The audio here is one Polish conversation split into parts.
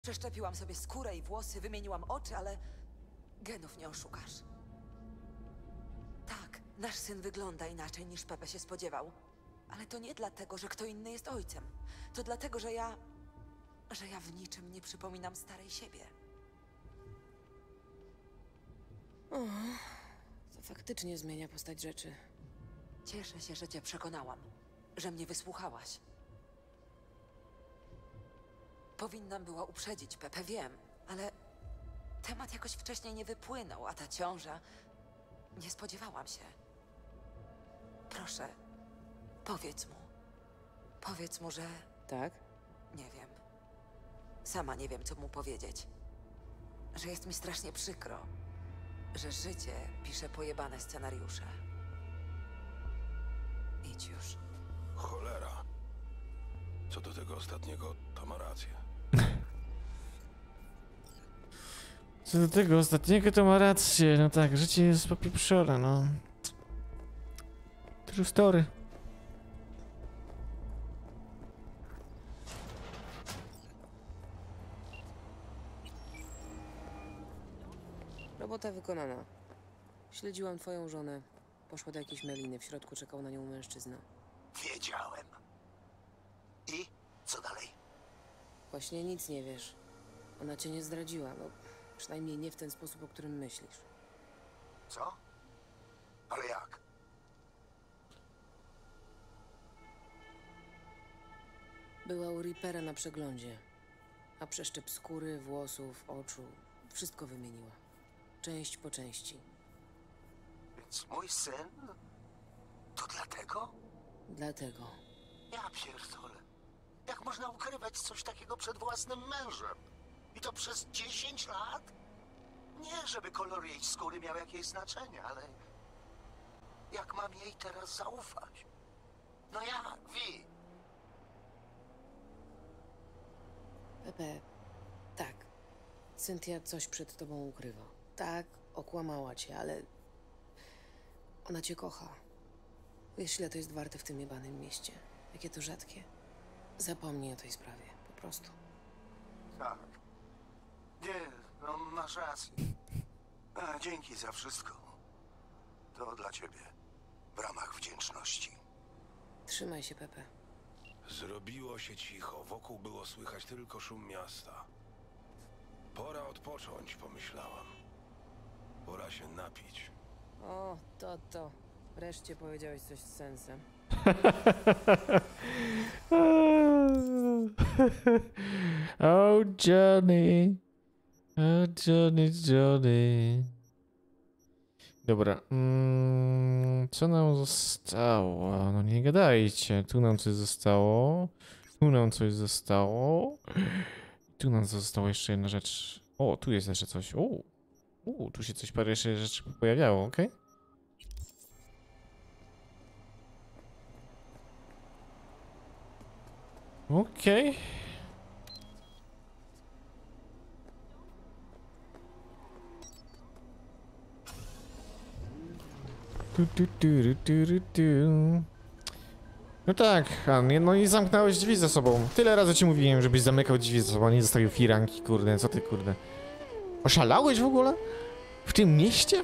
Przeszczepiłam sobie skórę i włosy, wymieniłam oczy, ale genów nie oszukasz. Tak, nasz syn wygląda inaczej niż Pepe się spodziewał. Ale to nie dlatego, że kto inny jest ojcem. To dlatego, że ja w niczym nie przypominam starej siebie. O, to faktycznie zmienia postać rzeczy. Cieszę się, że cię przekonałam, że mnie wysłuchałaś. Powinnam była uprzedzić Pepe, wiem, ale temat jakoś wcześniej nie wypłynął, a ta ciąża... Nie spodziewałam się. Proszę, powiedz mu. Powiedz mu, że... Tak? Nie wiem. Sama nie wiem, co mu powiedzieć. Że jest mi strasznie przykro. Że życie pisze pojebane scenariusze. Idź już. Cholera. Co do tego ostatniego, to ma rację. Co do tego ostatniego, to ma rację. No tak, życie jest popieprzone, no. True story. Robota wykonana. Śledziłam twoją żonę. Poszła do jakiejś meliny. W środku czekał na nią mężczyzna. Wiedziałem. I co dalej? Właśnie nic nie wiesz. Ona cię nie zdradziła. No, przynajmniej nie w ten sposób, o którym myślisz. Co? Ale jak? Była u Reapera na przeglądzie. A przeszczep skóry, włosów, oczu. Wszystko wymieniła. Część po części. Więc mój syn? To dlatego? Dlatego. Ja pierdolę. Jak można ukrywać coś takiego przed własnym mężem? I to przez 10 lat? Nie, żeby kolor jej skóry miał jakieś znaczenie, ale... Jak mam jej teraz zaufać? No jak, Vi? Pepe, tak. Cynthia coś przed tobą ukrywa. Tak, okłamała cię, ale... Ona cię kocha. Wiesz, ile to jest warte w tym jebanym mieście. Jakie to rzadkie. Zapomnij o tej sprawie, po prostu. Tak. Nie, no masz rację. Dzięki za wszystko. To dla ciebie. W ramach wdzięczności. Trzymaj się, Pepe. Zrobiło się cicho, wokół było słychać tylko szum miasta. Pora odpocząć, pomyślałam. Pora się napić. O, to. Wreszcie powiedziałeś coś z sensem. Oh, Johnny. Oh, Johnny. Dobra. Co nam zostało? No nie gadajcie. Tu nam coś zostało. Tu nam coś zostało. Tu nam została jeszcze jedna rzecz. O, tu jest jeszcze coś. Tu się coś parę jeszcze rzeczy pojawiało, okej? Okej. No tak, Han, no i zamknąłeś drzwi za sobą. Tyle razy ci mówiłem, żebyś zamykał drzwi za sobą, a nie zostawił firanki, kurde, co ty, kurde. Oszalałeś w ogóle? W tym mieście?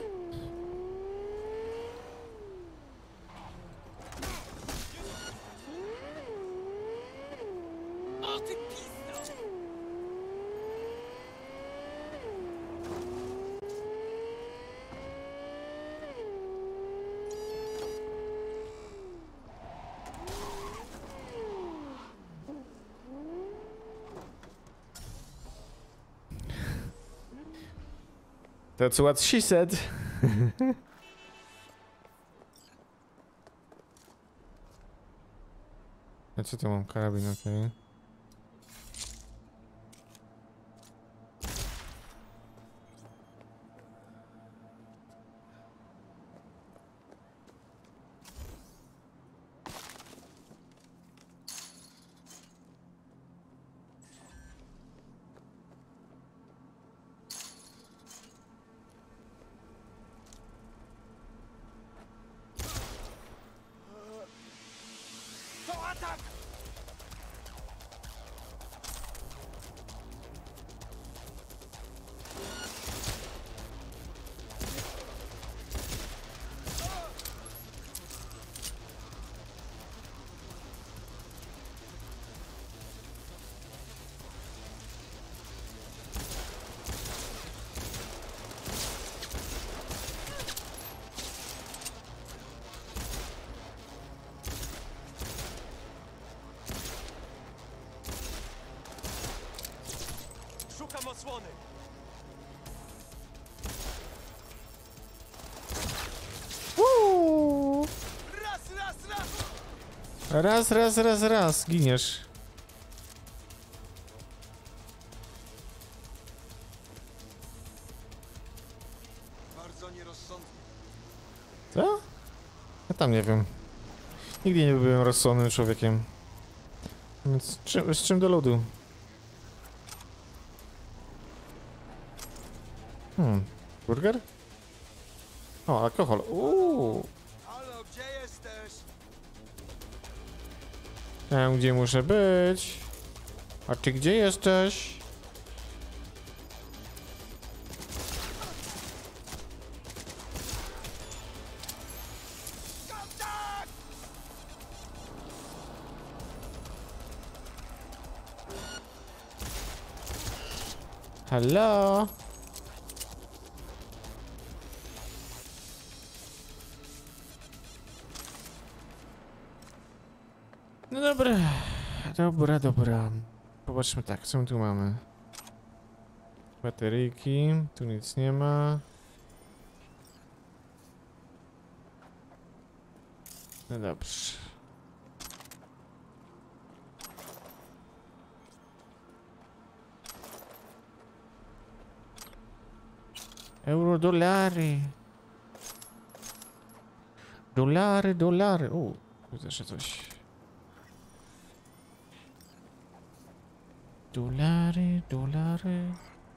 That's what she said. A co tu mam? Karabin, okej. Szukam osłony! Raz, giniesz. Bardzo nierozsądnie. Co? Ja tam nie wiem. Nigdy nie byłem rozsądnym człowiekiem. Więc z czym do lodu? Burger? O, alkohol. Halo, gdzie jesteś? Tam, gdzie muszę być. A ty gdzie jesteś? Halo? No dobra. Popatrzmy tak, co my tu mamy? Bateryjki, tu nic nie ma. No dobrze. Euro, dolary. Dolary. Tu jeszcze coś. Dolary.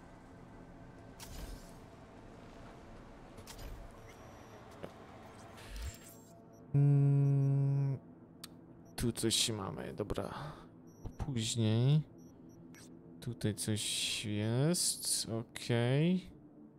Tu coś mamy, dobra. Później. Tutaj coś jest, okej.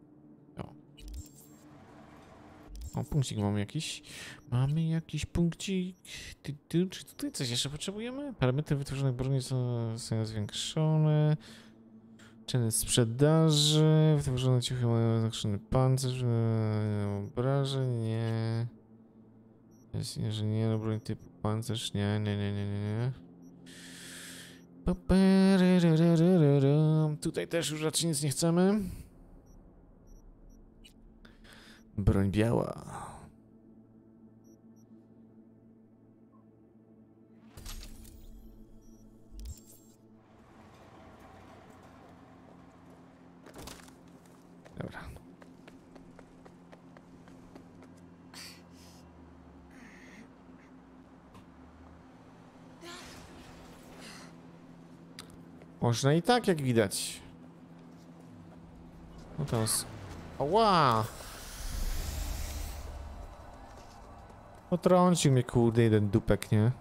O, punkcik mamy jakiś. Mamy jakiś punkcik. Czy tutaj coś jeszcze potrzebujemy? Parametry wytworzonych broni są zwiększone. Ceny sprzedaży. Wytworzone ciuchy mają zwiększony pancerz. Obrażeń. Nie. Jasne, że nie. Broń typu pancerz. Nie. Tutaj też już raczej nic nie chcemy. Broń biała. Dobra. Można i tak, jak widać. No to jest... Ała! Potrącił mnie, kurde, jeden dupek, nie?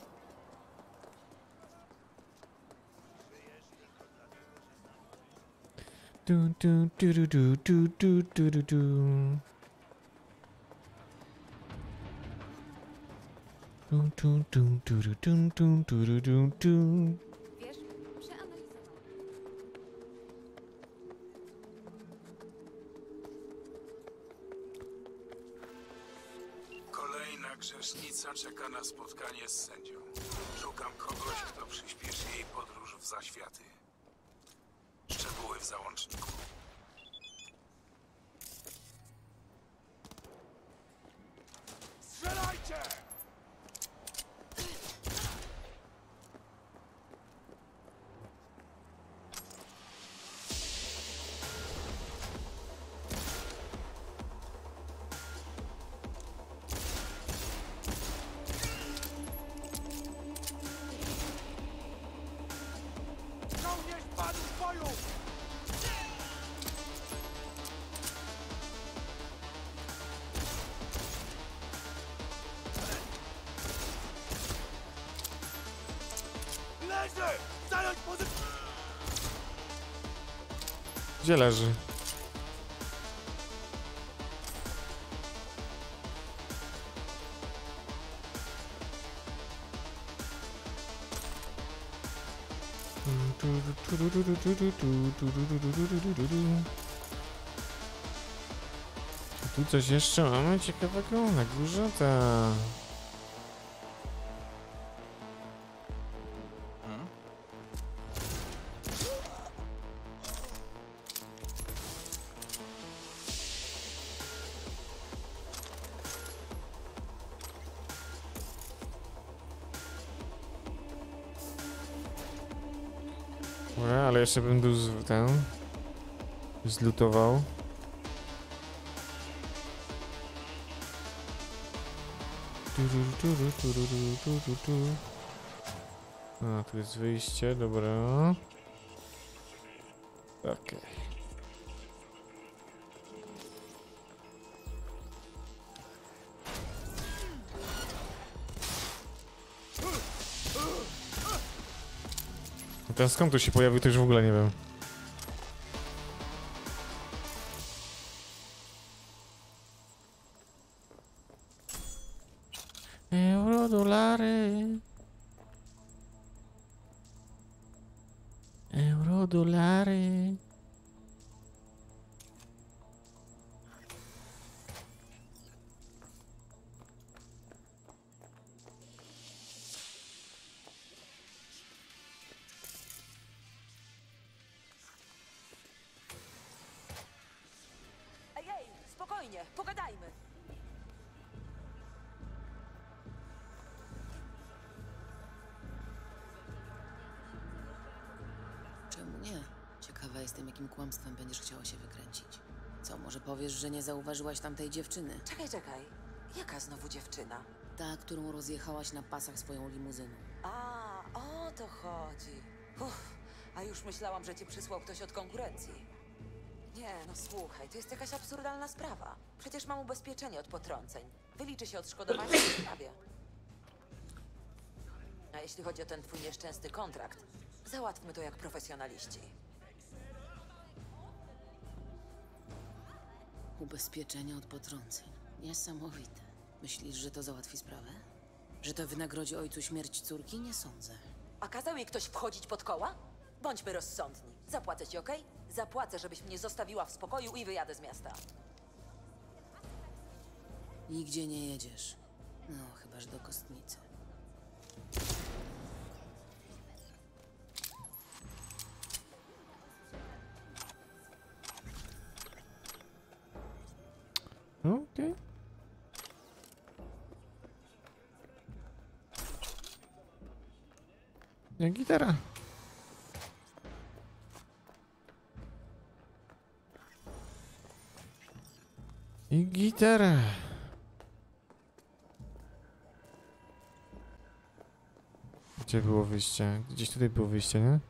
Wiesz, przeanalizowałam. Kolejna grzesznica czeka na spotkanie z sędzią. Szukam kogoś, kto przyspieszy jej podróż w zaświaty. Szczegóły w załączniku. Strzelajcie! Żołnierz padł w boju! Leży! Zająć pozycję! Gdzie leży? Tu coś jeszcze mamy ciekawego na górze? Ta. Ale jeszcze bym był zlutował. A, tu jest wyjście, dobra. Okej. Ten skąd tu się pojawił, to już w ogóle nie wiem. Eurodolary. Eurodolary. Ej, spokojnie, pogadajmy. Czemu nie? Ciekawa jestem, jakim kłamstwem będziesz chciała się wykręcić. Co, może powiesz, że nie zauważyłaś tamtej dziewczyny? Czekaj. Jaka znowu dziewczyna? Ta, którą rozjechałaś na pasach swoją limuzyną. A, o to chodzi. A już myślałam, że cię przysłał ktoś od konkurencji. Nie, no słuchaj, to jest jakaś absurdalna sprawa. Przecież mam ubezpieczenie od potrąceń. Wyliczy się odszkodowanie w tej sprawie. A jeśli chodzi o ten twój nieszczęsny kontrakt, załatwmy to jak profesjonaliści. Ubezpieczenie od potrąceń. Niesamowite. Myślisz, że to załatwi sprawę? Że to wynagrodzi ojcu śmierć córki? Nie sądzę. A kazał jej ktoś wchodzić pod koła? Bądźmy rozsądni. Zapłacę ci, okej? Zapłacę, żebyś mnie zostawiła w spokoju i wyjadę z miasta. Nigdzie nie jedziesz. No, chyba że do kostnicy. Okej. Jak gitara. I gitara. Gdzie było wyjście? Gdzieś tutaj było wyjście, nie?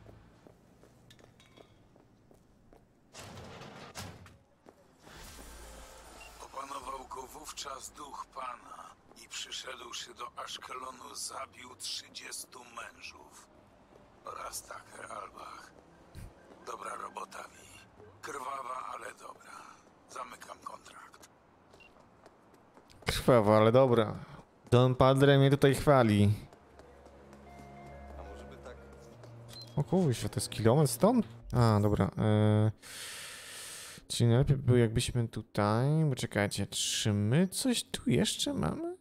Opanował go wówczas duch Pana i przyszedłszy do Aszkelonu zabił 30 mężów oraz Taker Albach. Dobra robota, Wi. Krwawa, ale dobra. Zamykam kontrakt. Krwawa, ale dobra. Don Padre mnie tutaj chwali. A może by tak... O kurwa, to jest kilometr stąd? A, dobra. Czyli najlepiej by było, jakbyśmy tutaj... Bo czekajcie, czy my coś tu jeszcze mamy?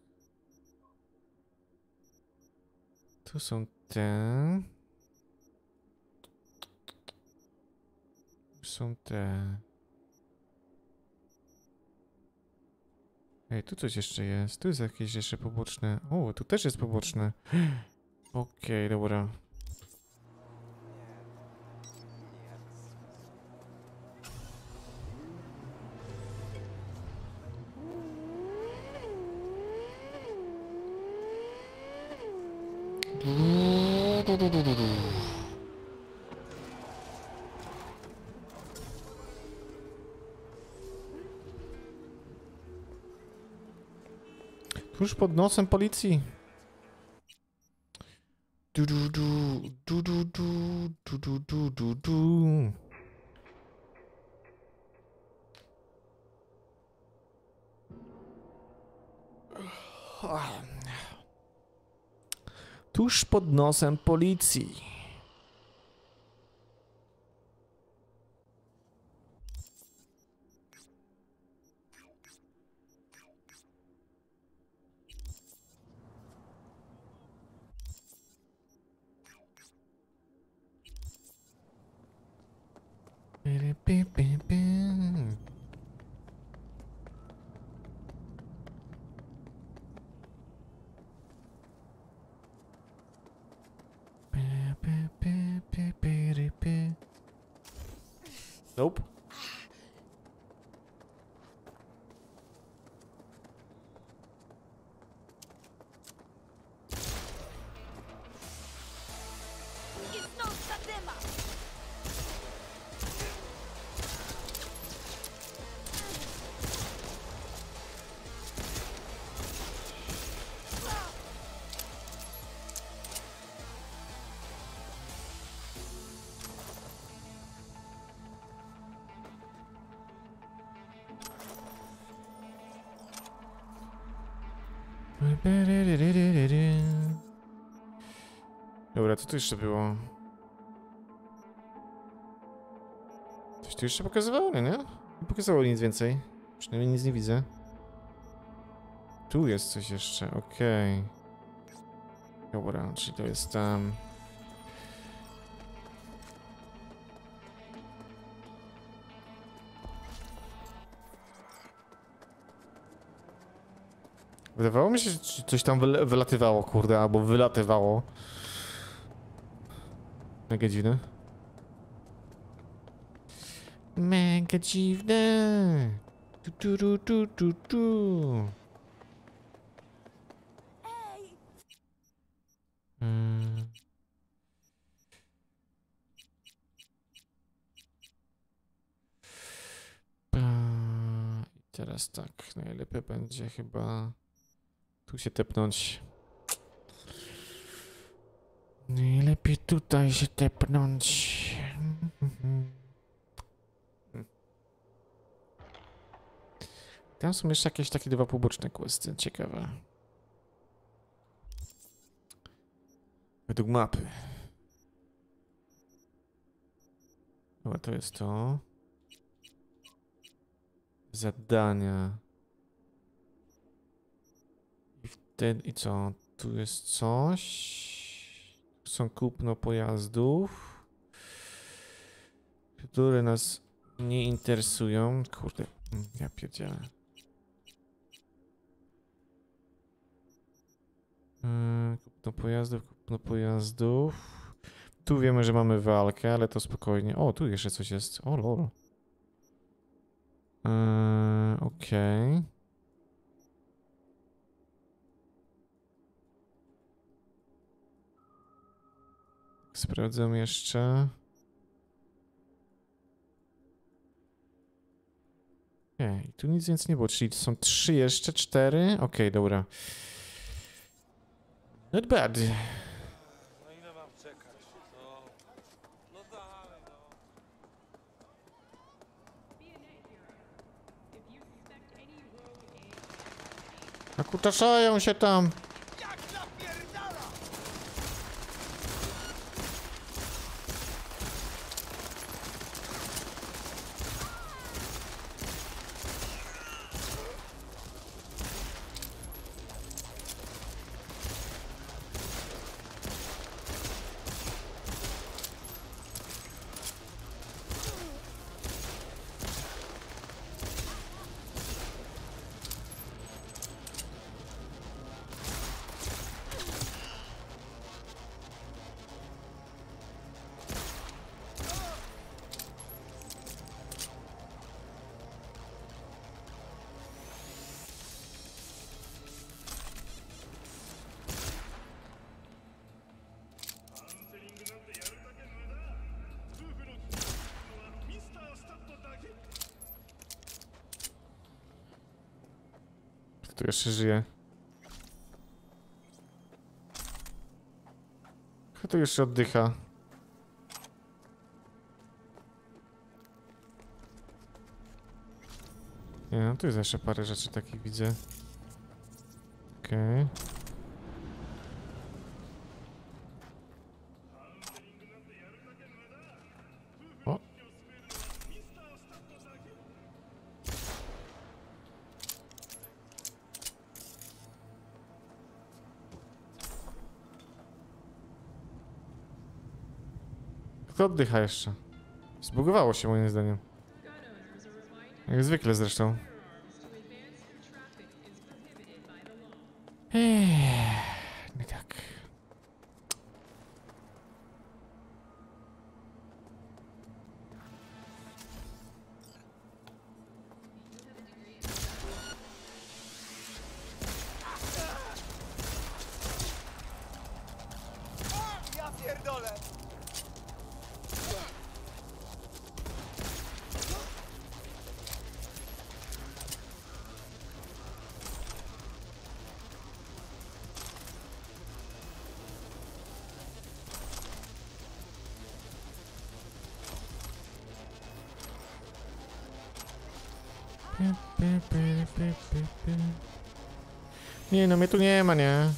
Tu są te... Tu są te... Ej, tu coś jeszcze jest. Tu jest jakieś jeszcze poboczne. O, tu też jest poboczne. Okej, dobra. Tuż pod nosem policji. Du du du du du du du du du du. Tuż pod nosem policji. Nope. Dobra, co tu jeszcze było? Coś tu jeszcze pokazywało, nie? Nie pokazało nic więcej. Przynajmniej nic nie widzę. Tu jest coś jeszcze, okej. Dobra, czyli to jest tam... Wydawało mi się, że coś tam wylatywało, kurde, albo wylatywało. Mega dziwne. Mega dziwne. Tu. Teraz tak, najlepiej będzie chyba tu się tepnąć. Najlepiej tutaj się tepnąć. Tam są jeszcze jakieś takie dwa poboczne questy, ciekawe. Według mapy. Dobra, to jest to. Zadania. I co? Tu jest coś. Tu są kupno pojazdów, które nas nie interesują. Kurde, ja pierdzielę. Kupno pojazdów. Tu wiemy, że mamy walkę, ale to spokojnie. O, tu jeszcze coś jest. O, lol. Okej. Sprawdzam jeszcze. Okej, tu nic więcej nie było, czyli to są 3 jeszcze, 4. Okej, dobra. Not bad. No ile mam czekać? No, no dalej, no. Nakutaszają się tam. Tu jeszcze żyje. Kto tu jeszcze oddycha? Nie, no tu jest jeszcze parę rzeczy takich widzę. Okej. O. Kto oddycha jeszcze? Zbugowało się moim zdaniem. Jak zwykle zresztą. Nie tak. Nie no, mnie tu nie ma, nie?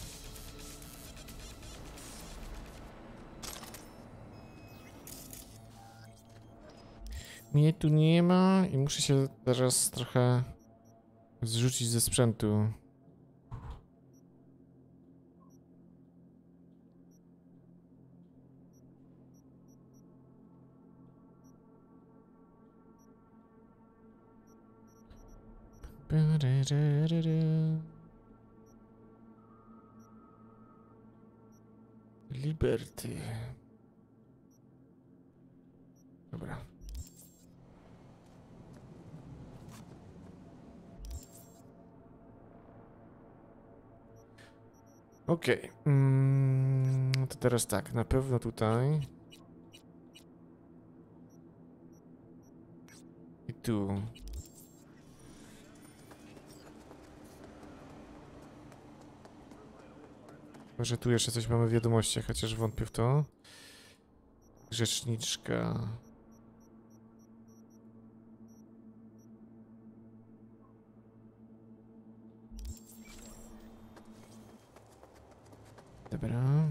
Mnie tu nie ma i muszę się teraz trochę zrzucić ze sprzętu. Liberty. Dobra. Okej. To teraz tak, na pewno tutaj. I tu. Może tu jeszcze coś mamy w wiadomościach, chociaż wątpię w to. Grzeczniczka. Dobra.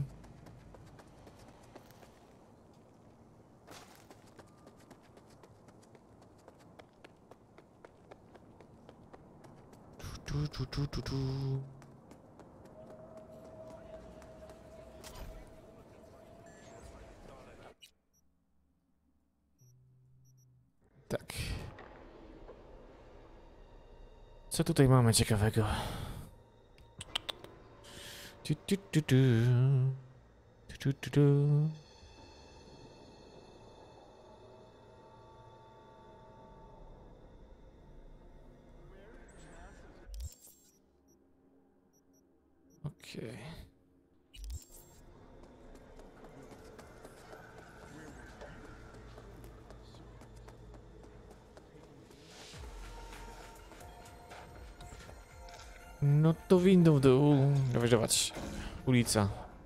Tu. Tak. Co tutaj mamy ciekawego? Tu. Okej. No to windą w dół. Dawać. Ulica.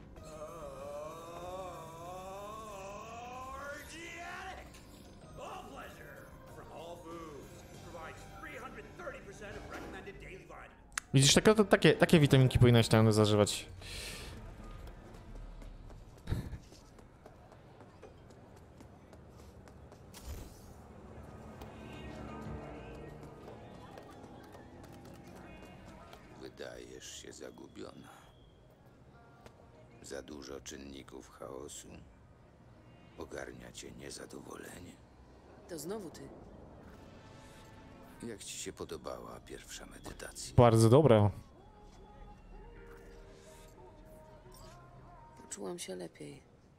Widzisz, takie witaminki powinnaś tam zażywać. Wydajesz się zagubiona. Za dużo czynników chaosu. Ogarnia cię niezadowolenie. To znowu ty. Jak ci się podobała pierwsza medytacja? Bardzo dobra. Poczułam się lepiej.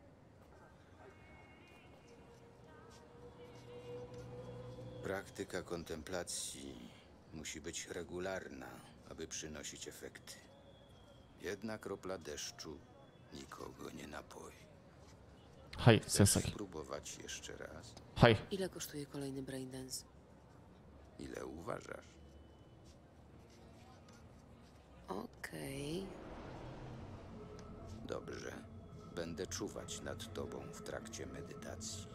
Praktyka kontemplacji musi być regularna, aby przynosić efekty. Jedna kropla deszczu nikogo nie napoi. Hej, Chcesz sensei. spróbować jeszcze raz? Hej. Ile kosztuje kolejny braindance? Ile uważasz? Okej. Dobrze. Będę czuwać nad tobą w trakcie medytacji.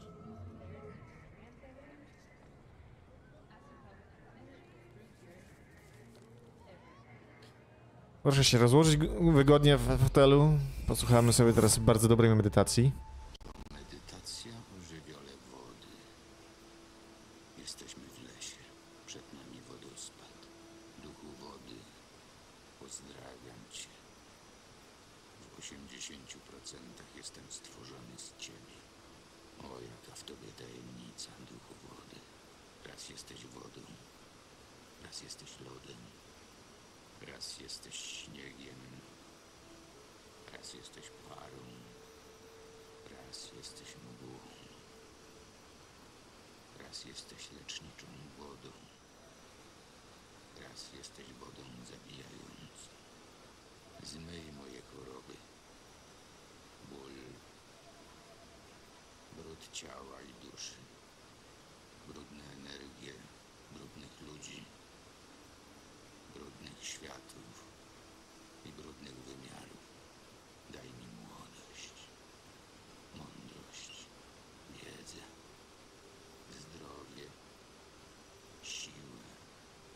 Proszę się rozłożyć wygodnie w fotelu. Posłuchamy sobie teraz bardzo dobrej medytacji. Medytacja o żywiole wody. Jesteśmy w lesie. Przed nami wodospad. Duchu wody, pozdrawiam cię. W 80% jestem stworzony z ciebie. O, jaka w tobie tajemnica, duchu wody. Raz jesteś wodą, raz jesteś lodem, raz jesteś śniegiem, raz jesteś parą, raz jesteś mgłą, raz jesteś leczniczą wodą, raz jesteś wodą zabijającą. Zmyj moje choroby, ból, brud ciała i duszy, brudne energie, brudnych ludzi, brudnych światów i brudnych wymiarów. Daj mi młodość, mądrość, wiedzę, zdrowie, siłę,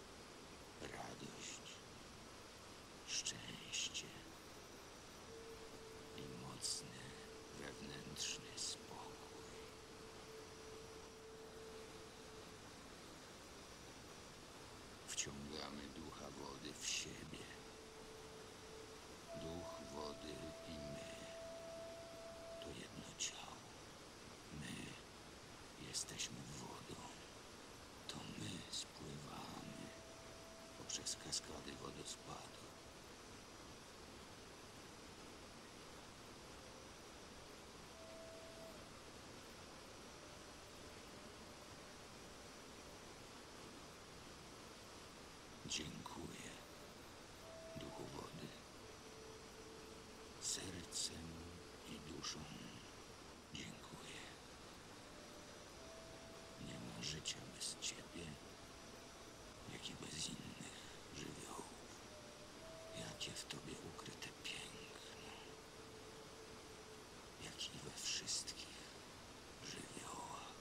życie bez ciebie, jak i bez innych żywiołów. Jakie w tobie ukryte piękno, jak i we wszystkich żywiołach.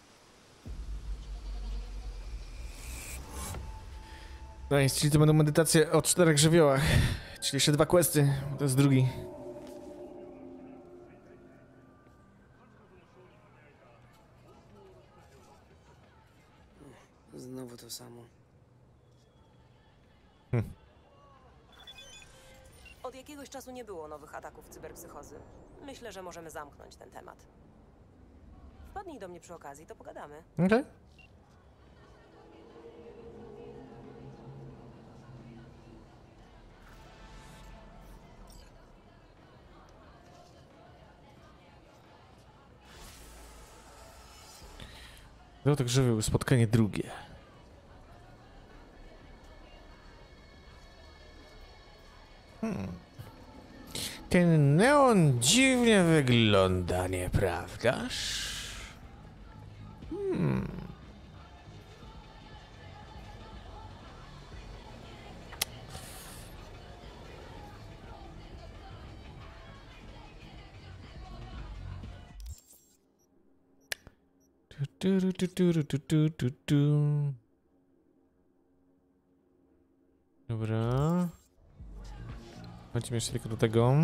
Nice, czyli to będą medytacje o 4 żywiołach. Czyli jeszcze 2 questy, to jest drugi. Znowu to samo. Od jakiegoś czasu nie było nowych ataków cyberpsychozy. Myślę, że możemy zamknąć ten temat. Wpadnij do mnie przy okazji, to pogadamy. Okej. Dotek żywioł, spotkanie drugie. Ten neon dziwnie wygląda, nieprawdaż? Dobra. Chodźmy jeszcze tylko do tego.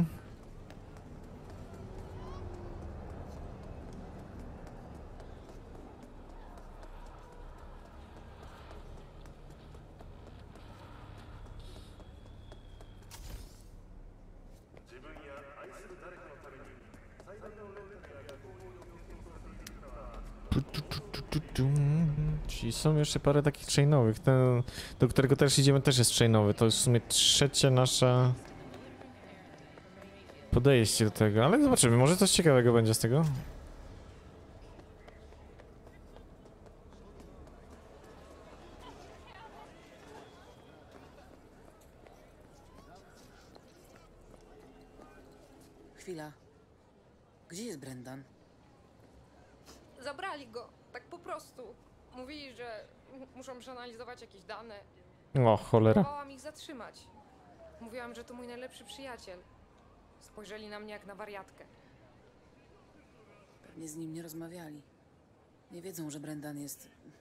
Czyli są jeszcze parę takich chainowych. Ten, do którego też idziemy, też jest chainowy. To jest w sumie trzecie nasza podejście do tego, ale zobaczymy, może coś ciekawego będzie z tego. Chwila. Gdzie jest Brendan? Zabrali go, tak po prostu. Mówili, że muszą przeanalizować jakieś dane. O, cholera. Próbowałam ich zatrzymać. Mówiłam, że to mój najlepszy przyjaciel. Spojrzeli na mnie jak na wariatkę. Pewnie z nim nie rozmawiali. Nie wiedzą, że Brendan jest